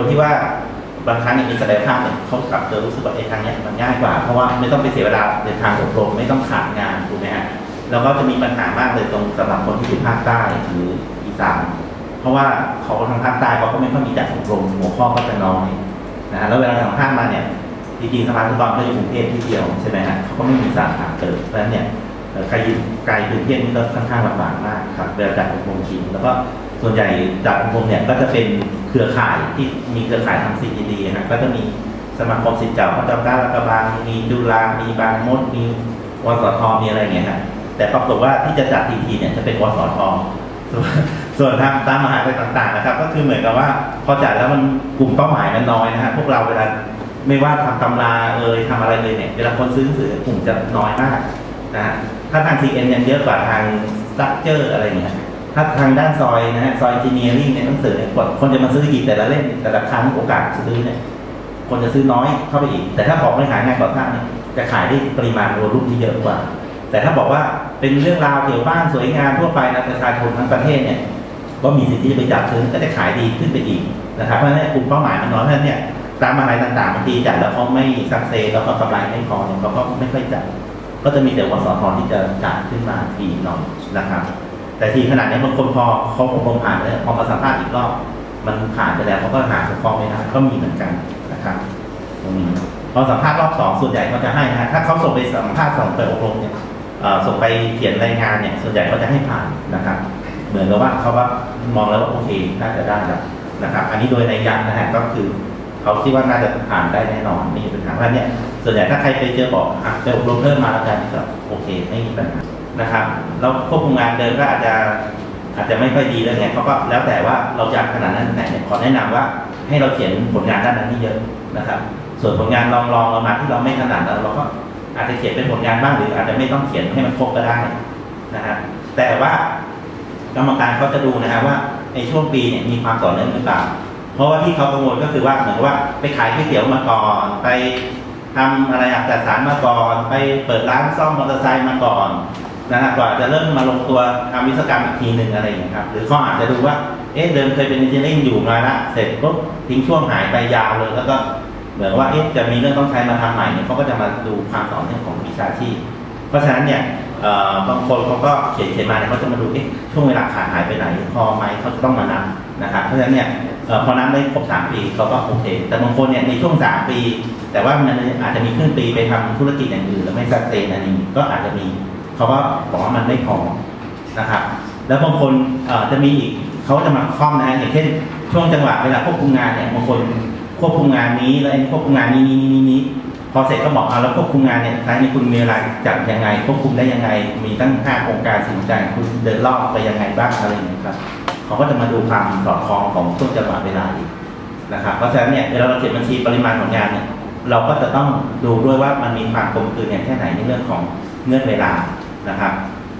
ที่ว่าบางครั้งมีศักยภาพเนี่ยเขากลับจะรู้สึกว่าทางนี้มันง่ายกว่าเพราะว่าไม่ต้องไปเสียเวลาเดินทางอบรมไม่ต้องขาดงานถูกไหมฮะแล้วก็จะมีปัญหามากเลยตรงสำหรับคนที่อยู่ภาคใต้หรืออีสานเพราะว่าเขาทางภาคใต้เขาก็ไม่ค่อยมีจัดอบรมหัวข้อก็จะน้อยนะแล้วเวลาสัมภาษณ์มาเนี่ยจริงๆสภาธุรกิจก็อยู่กรุงเทพที่เดียวใช่ไหมฮะเขาก็ไม่มีสาขาเกิดเพราะฉะนั้นเนี่ยใครอยู่ไกลกรุงเทพนี่ก็ค่อนข้างลำบากมากครับเวลาจัดอบรมทีแล้วก็ส่วนใหญ่จัดอบรมเนี่ยก็จะเป็นเครือข่ายที่มีเครือข่ายทาง CGD นะก็จะมีสมาคมศิษย์เก่าพระจอมเกล้ารัชกระบังมีจุฬามีบางมดมีวสทมีอะไรอย่างเงี้ยฮะแต่ปรากฏว่าที่จะจัดทีเนี่ยจะเป็นวสทส่วนตามมหาวิทยาลัยต่างๆนะครับก็คือเหมือนกับว่าพอจัดแล้วมันกลุ่มเป้าหมายมันน้อยนะฮะพวกเราเวลาไม่ว่าทำตำราทำอะไรเลยเนี่ยเวลาคนซื้อหนังสือกลุ่มจะน้อยมากนะฮะถ้าทาง CN ยังเยอะกว่าทาง Structure อะไรอย่างเงี้ยถ้าทางด้านซอยนะฮะซอย Engineering เนี่ยหนังสือเนี่ยคนจะมาซื้อหยิบแต่ละเล่มแต่ละครั้งโอกาสซื้อเนี่ยคนจะซื้อน้อยเข้าไปอีกแต่ถ้าบอกบริหารงานก่อสร้างเนี่ยจะขายได้ปริมาณโวลุ่มที่เยอะกว่าแต่ถ้าบอกว่าเป็นเรื่องราวเกี่ยวบ้านสวยงามทั่วไปนะประชาชนทั้งประเทศเนี่ยก็มีสิทธิ์ที่จะไปจับซื้อก็จะขายดีขึ้นไปอีกนะครับเพราะฉะนั้นกลุ่มเป้าหมายมันน้อยเพราะฉะนั้นเนี่ยตามอะไรต่างๆบางทีจัดแล้วเขาไม่ซักเซสแล้วก็กำไรไม่พอเนี่ยเขาก็ไม่ค่อยจัดก็จะมีแต่วสทที่จะจัดขึ้นมาทีหน่อยนะครับแต่ทีขนาดนี้บางคนพอเขาอบรมผ่านแล้วพอมาสัมภาษณ์อีกรอบมันผ่านไปแล้วเขาก็หาหัวข้อไม่ได้ก็มีเหมือนกันนะครับตรงนี้พอสัมภาษณ์รอบ2ส่วนใหญ่เขาจะให้นะถ้าเขาส่งไปสัมภาษณ์ส่งไปอบรมเนี่ยส่งไปเขียนรายงานเนี่ยส่วนใหญ่เขาจะให้ผ่านนะครับเหมือนกับว่าเขาว่ามองแล้วว่าโอเคน่าจะได้แล้วนะครับอันนี้โดยในยันนะฮะก็คือเขาคิดว่าน่าจะผ่านได้แน่นอนไม่มีปัญหาเพราะเนี่ยส่วนใหญ่ถ้าใครไปเจอบอกจะอบรมเพิ่มมาแล้วกันก็โอเคไม่มีปัญหานะครับแล้วควบคุมงานเดิมก็อาจจะไม่ค่อยดีแล้วไงเขาก็แล้วแต่ว่าเราอยากขนาดนั้นไหนเนี่ยขอแนะนำว่าให้เราเขียนผลงานด้านนั้นให้เยอะนะครับส่วนผลงานลองเรามาที่เราไม่ถนัดเราก็อาจจะเขียนเป็นผลงานบ้างหรืออาจจะไม่ต้องเขียนให้มันครบก็ได้นะฮะแต่ว่ากรรมการเขาจะดูนะฮะว่าในช่วงปีเนี่ยมีความต่อเนื่องหรือเปล่าเพราะว่าที่เขากังวลก็คือว่าเหมือนว่าไปขายก๋วยเตี๋ยวมาก่อนไปทำอะไรจัดสารมาก่อนไปเปิดร้านซ่อมมอเตอร์ไซค์มาก่อนนะฮะกว่าจะเริ่มมาลงตัวทำวิศวกรรมอีกทีหนึ่งอะไรอย่างนี้ครับหรือเขาอาจจะดูว่าเดิมเคยเป็นเอนจิเนียริ่งอยู่มาละเสร็จปุ๊บทิ้งช่วงหายไปยาวเลยแล้วก็เหมือนว่าจะมีเรื่องต้องใช้มาทำใหม่เนี่ยเขาก็จะมาดูความต่อเนื่องของวิชาชีพเพราะฉะนั้นเนี่ยบางคนเขาก็เขียนมาเนี่ยเขาจะมาดูช่วงเวลาขาดหายไปไหนพอไหมเขาจะต้องมานับนะครับเพราะฉะนั้นเนี่ยพอนับได้ครบ3 ปีเขาก็โอเคแต่บางคนเนี่ยในช่วง3 ปีแต่ว่ามันอาจจะมีครึ่งปีไปทำธุรกิจอย่างอื่นแล้วไม่ซักเซนอันนี้ก็อาจจะมีเขาก็บอกว่ามันไม่พอนะครับแล้วบางคนจะมีอีกเขาจะมาคล่อมนะอย่างเช่นช่วงจังหวะเวลาควบคุมงานเนี่ยบางคนควบคุมงานนี้แล้วอันนี้ควบคุมงานนี้พอเสร็จก็บอกแล้วควบคุมงานเนี่ยท้ายนี้คุณมีเวลาจัดยังไงควบคุมได้ยังไงมีตั้ง5 องค์การสิ่งต่างคุณเดินรอบไปยังไงบ้างอะไรอย่างเงี้ยครับเขาก็จะมาดูความสอดคล้องของช่วงจังหวะเวลาอีกนะครับเพราะฉะนั้นเนี่ยเวลาเราเขียนบัญชีปริมาณของงานเนี่ยเราก็จะต้องดูด้วยว่ามันมีความกลมกลืนอย่างแค่ไหนในเรื่องของเงื่อนเวลานะครับ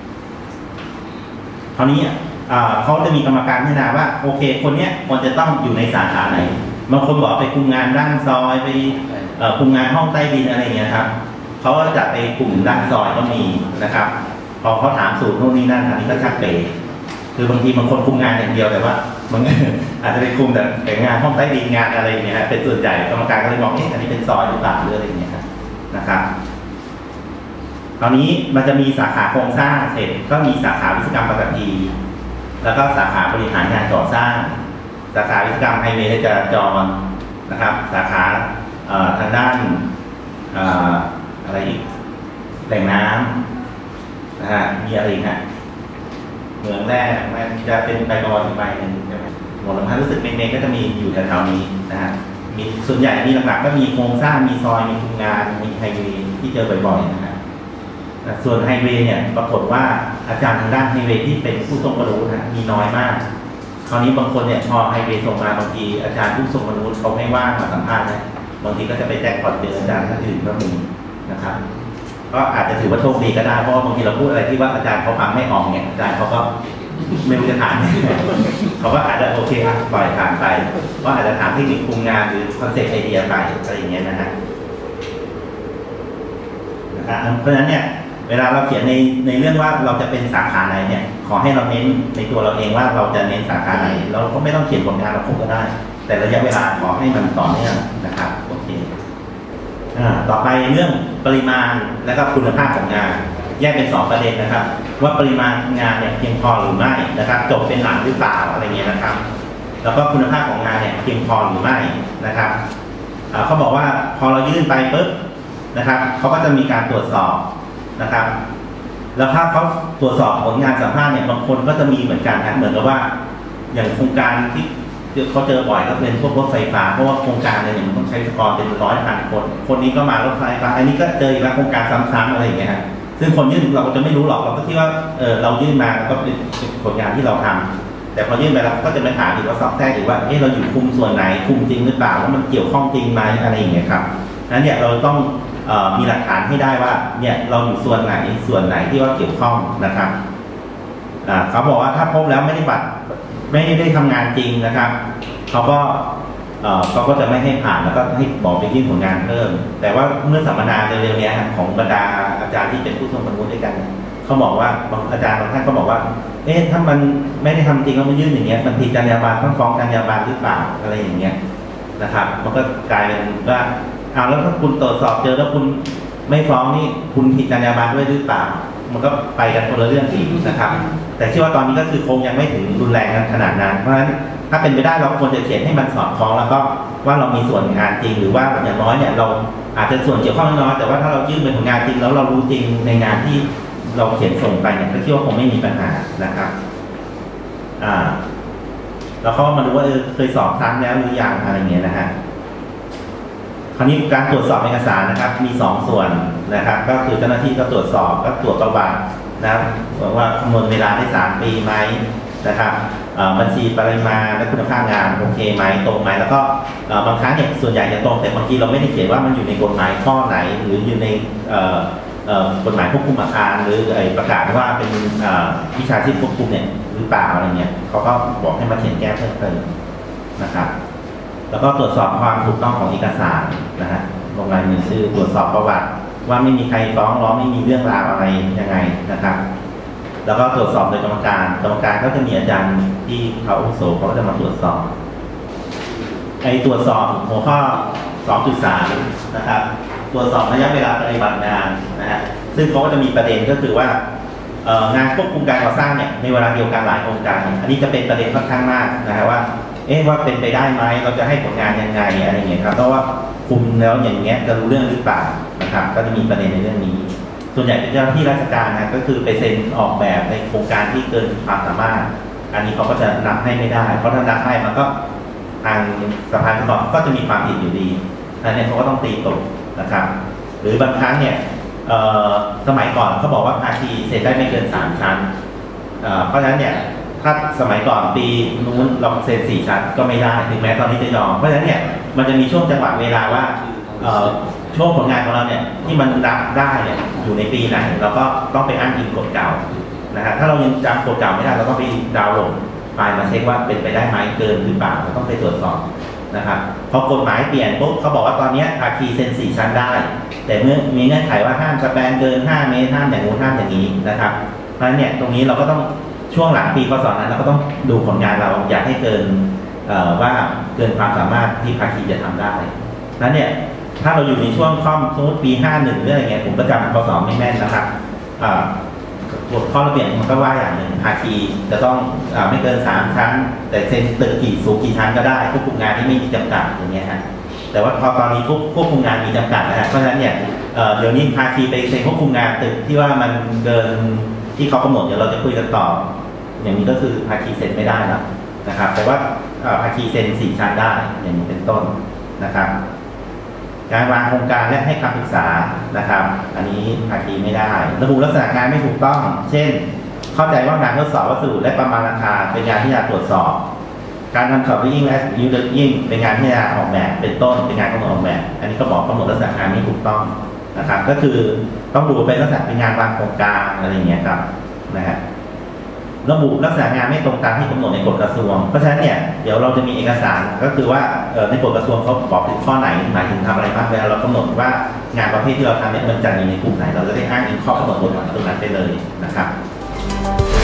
คราวนี้เขาจะมีกรรมการพิจารณาว่าโอเคคนเนี้ยควรจะต้องอยู่ในสาขาไหนบางคนบอกไปคุมงานด้านซอยไปคุมงานห้องใต้ดินอะไรอย่างเงี้ยครับเขาก็จัดไปกลุ่มด้านซอยก็มีนะครับพอเขาถามสูตรโน่นนี่นั่นอันนี้ก็ชักเปย์คือบางทีบางคนคุมงานอย่างเดียวแต่ว่ามันอาจจะไปคุมแต่งานห้องใต้ดินงานอะไรอย่างเงี้ยเป็นส่วนใหญ่กรรมการก็เลยมองอันนี้เป็นซอยหรือเปล่าหรืออะไรอย่างเงี้ยนะครับตอนนี้มันจะมีสาขาโครงสร้างเสร็จก็มีสาขาวิศวกรรมปฐพีแล้วก็สาขาบริหารงานก่อสร้างสาขาวิศวกรรมไฮเวย์และจราจรนะครับสาขาทางด้านอะไรอีกแหล่งน้ำนะฮะมีอะไรอีกฮะเหมืองแร่มันจะเป็นใบบอลอีกใบหนึ่งใช่ไหมหมวดลำพังรู้สึกเมนก็จะมีอยู่แถวๆนี้นะฮะมีส่วนใหญ่มีหลักๆก็มีโครงสร้างมีซอยมีโครงงานมีไฮเวย์ที่เจอบ่อยๆนะฮะส่วนไฮเวย์เนี่ยปรากฏว่าอาจารย์ทางด้านไฮเวย์ที่เป็นผู้ทรงความรู้นะมีน้อยมากคราวนี้บางคนเนี่ยพอไฮเวย์ส่งมาบางทีอาจารย์ผู้ทรงความรู้เขาไม่ว่างมาสัมภาษณ์นะบางทีก็จะไปแจ้งก่อนเจออาจารย์ท่านอื่นก็มีนะครับก็อาจจะถือว่าโชคดีก็ได้เพราะว่าบางทีเราพูดอะไรที่ว่าอาจารย์เขาฟังไม่ออกเนี่ยอาจารย์เขาก็ไม่รู้จะถามเขาก็อาจจะโอเคปล่อยผ่านไปเพราะอาจจะถามเทคนิคคุมงานหรือคอนเซ็ปต์ไอเดียไปอะไรอย่างเงี้ยนะฮะเพราะฉะนั้นเนี่ยเวลาเราเขียนในเรื่องว่าเราจะเป็นสาขาไหนเนี่ยขอให้เราเน้นในตัวเราเองว่าเราจะเน้นสาขาไหนเราก็ไม่ต้องเขียนผลงานเราคงก็ได้แแต่ระยะเวลาขอให้มันต่อเนื่องนะครับโอเคต่อไปเรื่องปริมาณและก็คุณภาพของงานแยกเป็น2ประเด็นนะครับว่าปริมาณงานเนี่ยเพียงพอหรือไม่นะครับจบเป็นหลังหรือเปล่าอะไรเงี้ยนะครับแล้วก็คุณภาพของงานเนี่ยเพียงพอหรือไม่นะครับเขาบอกว่าพอเรายื่นไปปุ๊บนะครับเขาก็จะมีการตรวจสอบนะครับแล้วถ้าเขาตรวจสอบผลงานสัมภาษณ์เนี่ยบางคนก็จะมีเหมือนกันนะเหมือนกับว่าอย่างโครงการที่เขาเจอบ่อยก็เป็นพวกรถไฟฟ้าเพราะว่าโครงการเนี่ยมันต้องใช้สกอร์เป็น100,000 คนคนนี้ก็มารถไฟฟ้าอันนี้ก็เจออีกแล้วโครงการซ้ำๆอะไรอย่างเงี้ยฮะซึ่งคนยื่นเราก็จะไม่รู้หรอกเราก็คิดว่าเรายื่นมาก็เป็นผลงานที่เราทำแต่พอยื่นไปแล้วก็จะไปถามอีกว่าสอบแทรกอีกว่าเราอยู่คุมส่วนไหนคุมจริงหรือเปล่าว่ามันเกี่ยวข้องจริงไหมอะไรอย่างเงี้ยครับนั้นเนี่ยเราต้องมีหลักฐานให้ได้ว่าเนี่ยเราอยู่ส่วนไหนที่ว่าเกี่ยวข้องนะครับเขาบอกว่าถ้าพบแล้วไม่ได้ทำงานจริงนะครับเขาก็จะไม่ให้ผ่านแล้วก็ให้บอกไปยื่นผลงานเพิ่มแต่ว่าเมื่อสัมมนาเร็วๆนี้ของบรรดาอาจารย์ที่เป็นผู้ทรงคุณวุฒิด้วยกันเขาบอกว่าอาจารย์บางท่านก็บอกว่าถ้ามันไม่ได้ทำจริงแล้วมายื่นอย่างเงี้ยมันผิดจรรยาบรรณต้องฟ้องจรรยาบรรณหรือเปล่าอะไรอย่างเงี้ยนะครับมันก็กลายเป็นว่าแล้วถ้าคุณตรวจสอบเจอแล้วคุณไม่ฟ้องนี่คุณผิดจรรยาบรรณด้วยหรือเปล่ามันก็ไปกันคนละเรื่องอีกนะครับแต่เชื่อว่าตอนนี้ก็คือคงยังไม่ถึงรุนแรงกันขนาดนั้นเพราะฉะนั้นถ้าเป็นไปได้เราควรจะเขียนให้มันสอดคล้องแล้วก็ว่าเรามีส่วนงานจริงหรือว่าอย่างน้อยเนี่ยเราอาจจะส่วนเกี่ยวข้องน้อยแต่ว่าถ้าเรายื่นเป็นผลงานจริงแล้วเรารู้จริงในงานที่เราเขียนส่งไปเนี่ยก็คิดว่าคงไม่มีปัญหานะครับแล้วเขามาดูว่าเคยสอบซ้ำแล้วหรือยังอะไรเงี้ยนะฮะคราวนี้การตรวจสอบเอกสารนะครับมี2ส่วนนะครับก็คือเจ้าหน้าที่ก็ตรวจสอบก็ตรวจประวัตินะว่าคำนวณเวลาได้3 ปีไหมนะครับบัญชีปริมาณและคุณภาพงานโอเคไหมตรงไหมแล้วก็บางครั้งเนี่ยส่วนใหญ่จะตรงแต่บางทีเราไม่ได้เขียนว่ามันอยู่ในกฎหมายข้อไหนหรืออยู่ในกฎหมายควบคุมอาคารหรือประกาศว่าเป็นวิชาชีพควบคุมเนี่ยหรือเปล่าอะไรเงี้ยเขาก็บอกให้มาเขียนแก้เพิ่มเติมนะครับแล้วก็ตรวจสอบความถูกต้องของเอกสารนะฮะลงลายมือชื่อตรวจสอบประวัติว่าไม่มีใครฟ้องร้องไม่มีเรื่องราวอะไรยังไงนะครับแล้วก็ตรวจสอบโดยกรรมการก็จะมีอาจารย์ที่เขาอาวุโสเขาจะมาตรวจสอบตรวจสอบหัวข้อ 2.3 นะครับตรวจสอบระยะเวลาปฏิบัติงานนะฮะซึ่งเขาก็จะมีประเด็นก็คือว่างานควบคุมการก่อสร้างเนี่ยในเวลาเดียวกันหลายโครงการอันนี้จะเป็นประเด็นค่อนข้างมากนะฮะว่าว่าเป็นไปได้ไหมเราจะให้ผลงานยังไงอะไรเงี้ยครับเพราะว่าคุมแล้วอย่างเงี้ยจะรู้เรื่องหรือเปล่านะครับก็จะมีประเด็นในเรื่องนี้ส่วนใหญ่เป็นเจ้าหน้าที่ราชการนะก็คือไปเซ็นออกแบบในโครงการที่เกินความสามารถอันนี้เขาก็จะนับให้ไม่ได้เพราะถ้านับให้มันก็ทางสภาประกอบก็จะมีความผิดอยู่ดีอันนี้เขาก็ต้องตีตกนะครับหรือบางครั้งเนี่ยสมัยก่อนเขาบอกว่าภาคีเซ็นได้ไม่เกิน3 ชั้นเพราะฉะนั้นเนี่ยถ้าสมัยก่อนปีนู้นเราเซ็น4 ชั้นก็ไม่ได้ถึงแม้ตอนนี้จะยอมเพราะฉะนั้นเนี่ยมันจะมีช่วงจังหวะเวลาว่าช่วงผลงานของเราเนี่ยที่มันรับได้เนี่ยอยู่ในปีไหนเราก็ต้องไปอ้างอิงกฎเก่านะฮะถ้าเรายังจำกฎเก่าไม่ได้เราก็ไปดาวน์โหลดไฟล์มาเช็คว่าเป็นไปได้ไหมเกินหรือเปล่าเราต้องไปตรวจสอบนะครับพอกฎหมายเปลี่ยนปุ๊บเขาบอกว่าตอนนี้ภาคีเซ็น4 ชั้นได้แต่เมื่อมีเงื่อนไขว่าห้ามสแปนเกิน5 เมตรห้ามอย่างงู้นห้ามอย่างนี้นะครับเพราะฉะนั้นเนี่ยตรงนี้เราก็ต้องช่วงหลังปีพ.ศ. นั้นเราก็ต้องดูผลงานเราอยากให้เกินว่าเกินความสามารถที่ภาคีจะทำได้นั้นเนี่ยถ้าเราอยู่ในช่วงค่อมสมมติปี51หรืออะไรเงี้ยผมก็จำพ.ศ. ไม่แม่นนะครับกฎข้อระเบียบมันก็ว่าอย่างหนึ่งภาคีจะต้องไม่เกิน3 ชั้นแต่เซ็นตึกสูงกี่ชั้นก็ได้ควบคุมงานที่ไม่มีจำกัดอย่างเงี้ยฮะแต่ว่าพอตอนนี้ควบคุมงานมีจำกัดนะฮะเพราะฉะนั้นเนี่ยเดี๋ยวนี้ภาคีไปเซ็นควบคุมงานตึกที่ว่ามันเกินที่เขากำหนดเดี๋ยวเราจะคุยกันต่ออย่างนี้ก็คือภาคีเซ็นไม่ได้แล้วนะครับแต่ว่าภาคีเซ็น4 ชั้นได้อย่างนี้เป็นต้นนะครับการวางโครงการและให้คำปรึกษานะครับอันนี้ภาคีไม่ได้ระบุลักษณะงานไม่ถูกต้องเช่นเข้าใจว่างานทดสอบวัสดุและประมาณราคาเป็นงานที่จะตรวจสอบการทำช็อปยิ่งและยูเดอร์ยิ่งเป็นงานที่จะออกแบบเป็นต้นเป็นงานกำหนดออกแบบอันนี้ก็บอกกำหนดลักษณะงานไม่ถูกต้องนะครับก็คือต้องดูเป็นลักษณะเป็นงานวางโครงการอะไรอย่างเงี้ยครับนะฮะระบุลักษณะงานไม่ตรงตามที่กำหนดในกฎกระทรวงเพราะฉะนั้นเนี่ยเดี๋ยวเราจะมีเอกสารก็คือว่าในกฎกระทรวงเขาบอกถึงข้อไหนหมายถึงทำอะไรบ้างเวลาเรากำหนดว่างานประเภทที่เราทำเนี่ยมันจัดอยู่ในกลุ่มไหนเราจะได้อ้างอิงข้อกำหนดกฎหมายตรงนั้นไปเลยนะครับ